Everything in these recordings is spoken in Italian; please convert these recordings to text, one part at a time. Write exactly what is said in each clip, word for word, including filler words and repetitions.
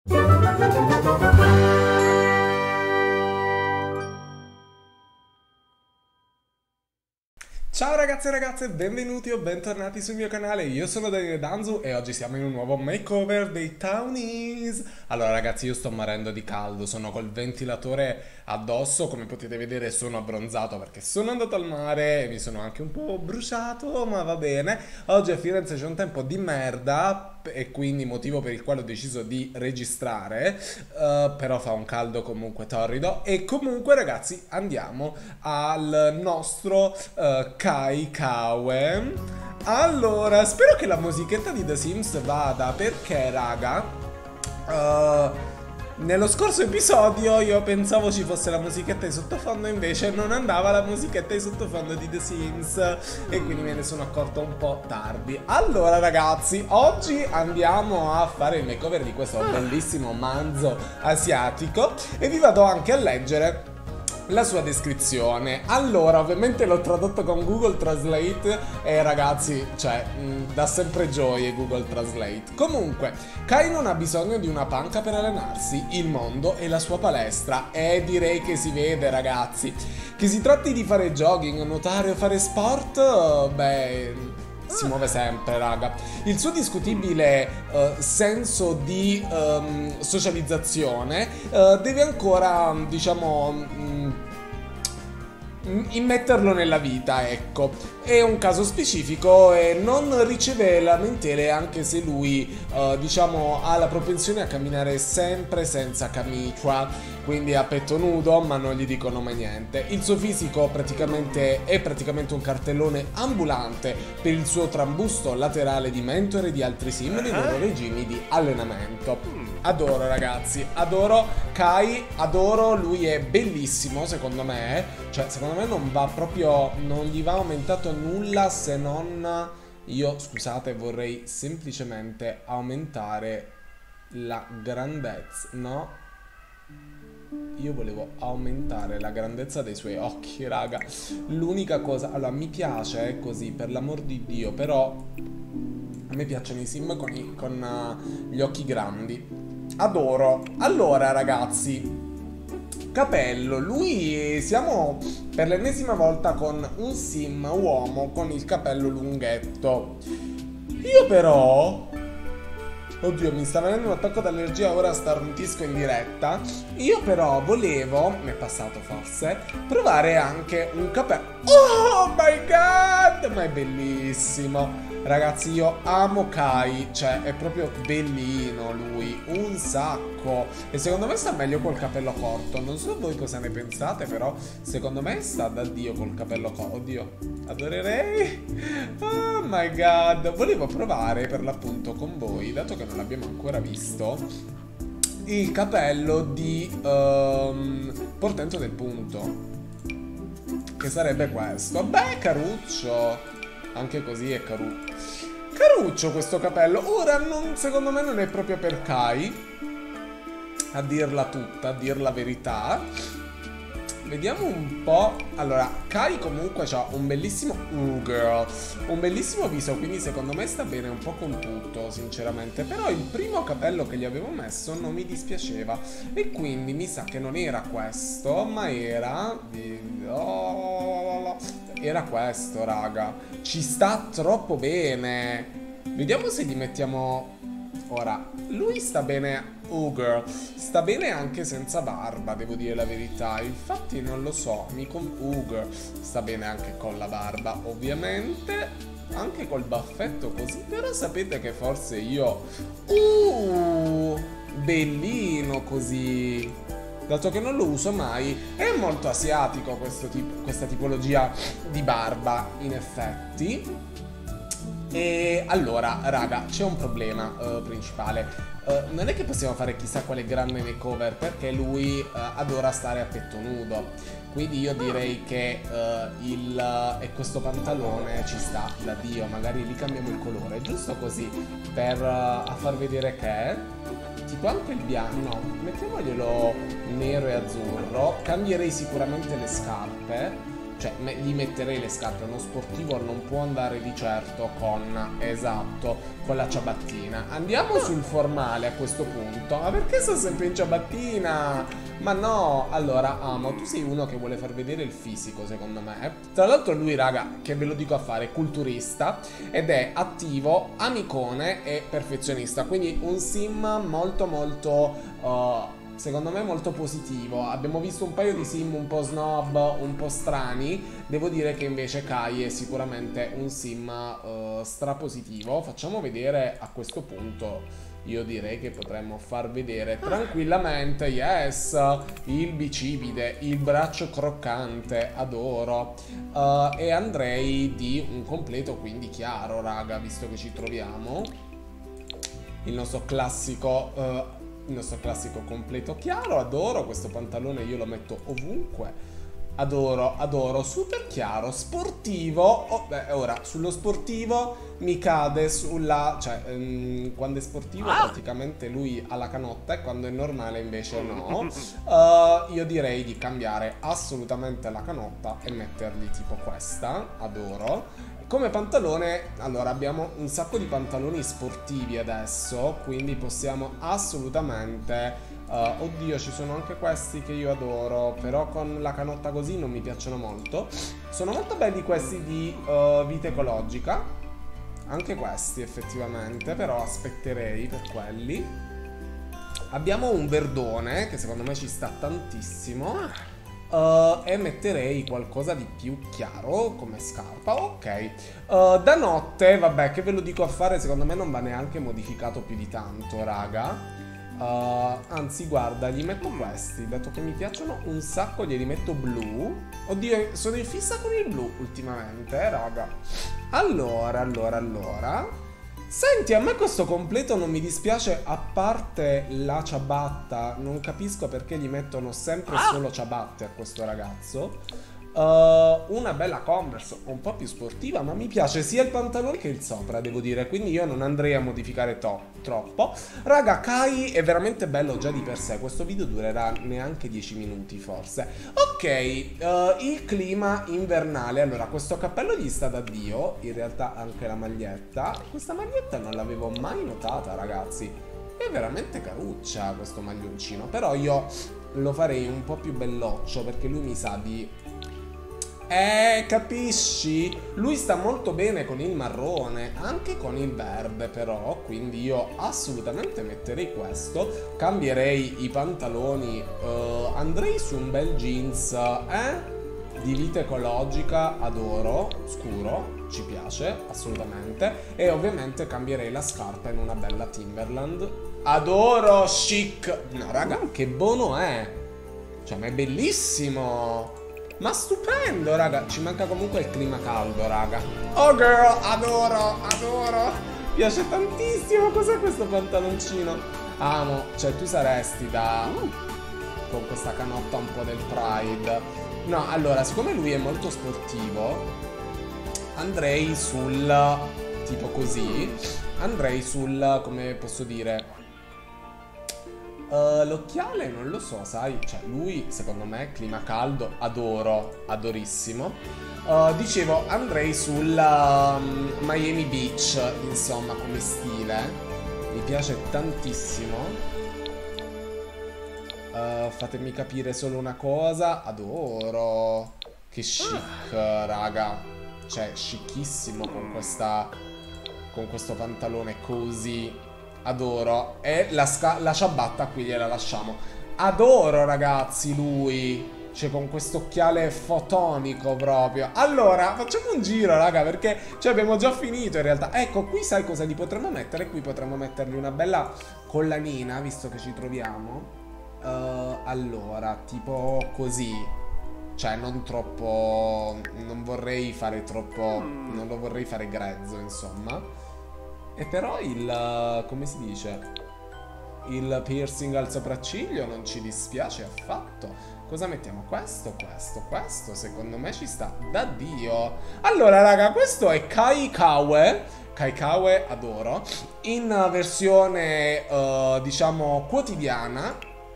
Ciao ragazzi e ragazze, benvenuti o bentornati sul mio canale, io sono Daniele Danzu e oggi siamo in un nuovo makeover dei Townies. Allora ragazzi, io sto morendo di caldo, sono col ventilatore addosso, come potete vedere sono abbronzato perché sono andato al mare e mi sono anche un po' bruciato, ma va bene. Oggi a Firenze c'è un tempo di merda e quindi motivo per il quale ho deciso di registrare, uh, però fa un caldo comunque torrido e comunque ragazzi andiamo al nostro uh, Kai Kawe. Allora, spero che la musichetta di The Sims vada perché raga, uh, nello scorso episodio io pensavo ci fosse la musichetta di sottofondo, invece non andava la musichetta di sottofondo di The Sims e quindi me ne sono accorto un po' tardi. Allora ragazzi, oggi andiamo a fare il makeover di questo bellissimo manzo asiatico e vi vado anche a leggere la sua descrizione. Allora, ovviamente l'ho tradotto con Google Translate e ragazzi, cioè, mh, dà sempre gioia Google Translate. Comunque, Kai non ha bisogno di una panca per allenarsi, il mondo è la sua palestra e direi che si vede ragazzi. Che si tratti di fare jogging, nuotare o fare sport, beh, si muove sempre, raga. Il suo discutibile uh, senso di um, socializzazione uh, deve ancora, diciamo, um, immetterlo nella vita, ecco. È un caso specifico e non riceve lamentele anche se lui, uh, diciamo, ha la propensione a camminare sempre senza camicia, quindi a petto nudo, ma non gli dicono mai niente. Il suo fisico praticamente è praticamente un cartellone ambulante per il suo trambusto laterale di mentore di altri sim nei loro regimi di allenamento. Adoro ragazzi, adoro Kai, adoro, lui è bellissimo secondo me, cioè secondo me non va proprio, non gli va aumentato nulla se non, io scusate vorrei semplicemente aumentare la grandezza, no? Io volevo aumentare la grandezza dei suoi occhi, raga. L'unica cosa, allora mi piace così, per l'amor di Dio, però a me piacciono i sim con, i, con uh, gli occhi grandi. Adoro. Allora ragazzi, capello, lui siamo per l'ennesima volta con un sim uomo con il capello lunghetto. Io però, oddio mi sta venendo un attacco d'allergia, ora starnutisco in diretta. Io però volevo, mi è passato forse, provare anche un capello. Oh my god, ma è bellissimo. Ragazzi, io amo Kai, cioè è proprio bellino lui, un sacco. E secondo me sta meglio col capello corto. Non so voi cosa ne pensate, però secondo me sta da Dio col capello corto. Oddio, adorerei. Oh my god. Volevo provare per l'appunto con voi, dato che non l'abbiamo ancora visto, il capello di um, Portento del Punto, che sarebbe questo. Beh, caruccio. Anche così è caru caruccio questo capello. Ora non, secondo me non è proprio per Kai, a dirla tutta, a dir la verità. Vediamo un po'. Allora, Kai comunque ha un bellissimo uh, girl, un bellissimo viso, quindi secondo me sta bene un po' con tutto, sinceramente. Però il primo capello che gli avevo messo non mi dispiaceva e quindi mi sa che non era questo, ma era oh, era questo, raga. Ci sta troppo bene. Vediamo se gli mettiamo. Ora, lui sta bene. Oh girl, sta bene anche senza barba, devo dire la verità. Infatti non lo so, mi con... Oh girl, sta bene anche con la barba, ovviamente. Anche col baffetto così. Però sapete che forse io Uh bellino così, dato che non lo uso mai. È molto asiatico questo tipo, questa tipologia di barba, in effetti. E allora, raga, c'è un problema uh, principale. Uh, non è che possiamo fare chissà quale grande makeover, perché lui uh, adora stare a petto nudo. Quindi io direi che uh, il uh, e questo pantalone ci sta da Dio. Magari gli cambiamo il colore, giusto così, per uh, a far vedere che è tipo anche il bianco. No, mettiamoglielo nero e azzurro. Cambierei sicuramente le scarpe. cioè me, gli metterei le scarpe. Uno sportivo non può andare di certo con, esatto, con la ciabattina. Andiamo sul formale a questo punto. Ma perché sto sempre in ciabattina? Ma no, allora Amo, tu sei uno che vuole far vedere il fisico, secondo me. Tra l'altro lui, raga, che ve lo dico a fare, è culturista ed è attivo, amicone e perfezionista. Quindi un sim molto molto, uh, secondo me molto positivo. Abbiamo visto un paio di sim un po' snob, un po' strani. Devo dire che invece Kai è sicuramente un sim uh, strapositivo. Facciamo vedere a questo punto. Io direi che potremmo far vedere tranquillamente, yes, il bicipite, il braccio croccante, adoro. Uh, e andrei di un completo quindi chiaro, raga, visto che ci troviamo. Il nostro classico, uh, il nostro classico completo chiaro, adoro questo pantalone, io lo metto ovunque. Adoro, adoro, super chiaro, sportivo. Oh, beh, ora, sullo sportivo mi cade sulla... Cioè, um, quando è sportivo praticamente lui ha la canotta e quando è normale invece no. uh, Io direi di cambiare assolutamente la canotta e mettergli tipo questa, adoro. Come pantalone, allora abbiamo un sacco di pantaloni sportivi adesso, quindi possiamo assolutamente... Uh, oddio, ci sono anche questi che io adoro, però con la canotta così non mi piacciono molto. Sono molto belli questi di uh, vita ecologica, anche questi effettivamente, però aspetterei per quelli. Abbiamo un verdone che secondo me ci sta tantissimo. Uh, e metterei qualcosa di più chiaro come scarpa. Ok, uh, da notte, vabbè, che ve lo dico a fare, secondo me non va neanche modificato più di tanto, raga. Uh, anzi guarda, gli metto questi, dato che mi piacciono un sacco, glieli metto blu. Oddio, sono in fissa con il blu ultimamente, eh, raga. Allora, allora, allora senti, a me questo completo non mi dispiace, a parte la ciabatta. Non capisco perché gli mettono sempre solo ciabatte a questo ragazzo. Uh, una bella Converse un po' più sportiva, ma mi piace sia il pantalone che il sopra, devo dire, quindi io non andrei a modificare troppo. Raga, Kai è veramente bello già di per sé, questo video durerà neanche dieci minuti forse. Ok, uh, il clima invernale, allora questo cappello gli sta da Dio, in realtà anche la maglietta. Questa maglietta non l'avevo mai notata, ragazzi, è veramente caruccia questo maglioncino, però io lo farei un po' più belloccio perché lui mi sa di... Eh, capisci? Lui sta molto bene con il marrone, anche con il verde però, quindi io assolutamente metterei questo. Cambierei i pantaloni, uh, andrei su un bel jeans, eh? Di vita ecologica, adoro, scuro, ci piace, assolutamente. E ovviamente cambierei la scarpa in una bella Timberland. Adoro, chic. No, raga, che buono è. Cioè, ma è bellissimo. Ma stupendo, raga. Ci manca comunque il clima caldo, raga. Oh girl, adoro, adoro. Piace tantissimo. Cos'è questo pantaloncino? Amo, cioè tu saresti da... con questa canotta un po' del Pride. No, allora, siccome lui è molto sportivo, andrei sul... tipo così. Andrei sul... come posso dire... Uh, l'occhiale non lo so, sai, cioè lui secondo me clima caldo, adoro, adorissimo. Uh, dicevo, andrei sul um, Miami Beach, insomma, come stile. Mi piace tantissimo. Uh, fatemi capire solo una cosa, adoro. Che chic, raga. Cioè, chicissimo con questa, con questo pantalone così. Adoro. E la, la ciabatta qui gliela lasciamo. Adoro, ragazzi, lui. Cioè, con questo occhiale fotonico proprio. Allora, facciamo un giro, raga, perché cioè, abbiamo già finito in realtà. Ecco, qui sai cosa gli potremmo mettere? Qui potremmo mettergli una bella collanina, visto che ci troviamo. uh, Allora, tipo così. Cioè, non troppo... non vorrei fare troppo... non lo vorrei fare grezzo, insomma. E però il... come si dice? Il piercing al sopracciglio non ci dispiace affatto. Cosa mettiamo? Questo, questo, questo. Secondo me ci sta da Dio. Allora, raga, questo è Kai Kawe. Kai Kawe, adoro. In versione, uh, diciamo, quotidiana.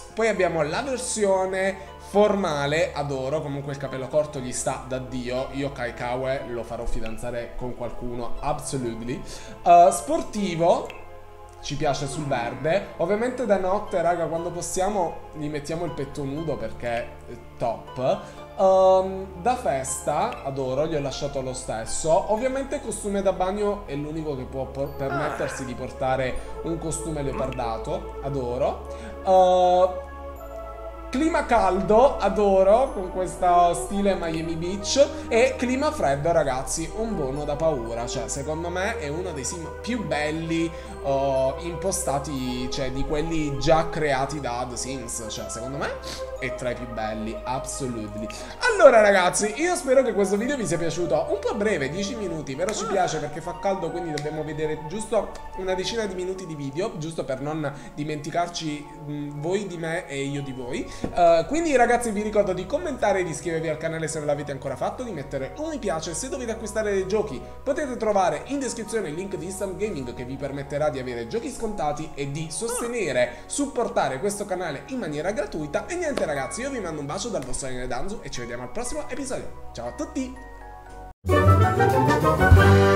Poi abbiamo la versione formale, adoro, comunque il capello corto gli sta da Dio, io Kai Kawe lo farò fidanzare con qualcuno, absolutely. Uh, sportivo, ci piace sul verde, ovviamente da notte, raga, quando possiamo gli mettiamo il petto nudo perché è top. Um, da festa, adoro, gli ho lasciato lo stesso. Ovviamente costume da bagno è l'unico che può permettersi di portare un costume leopardato, adoro. Uh, Clima caldo, adoro, con questo stile Miami Beach. E clima freddo, ragazzi, un buono da paura. Cioè, secondo me è uno dei sim più belli uh, impostati, cioè di quelli già creati da The Sims. Cioè, secondo me è tra i più belli, absolutely. Allora, ragazzi, io spero che questo video vi sia piaciuto. Un po' breve, dieci minuti, però ci piace perché fa caldo, quindi dobbiamo vedere giusto una decina di minuti di video, giusto per non dimenticarci mh, voi di me e io di voi. Uh, quindi ragazzi, vi ricordo di commentare e di iscrivervi al canale se non l'avete ancora fatto, di mettere un mi piace. Se dovete acquistare dei giochi potete trovare in descrizione il link di Instant Gaming che vi permetterà di avere giochi scontati e di sostenere, supportare questo canale in maniera gratuita. E niente ragazzi, io vi mando un bacio dal vostro Daniele Danzu e ci vediamo al prossimo episodio. Ciao a tutti!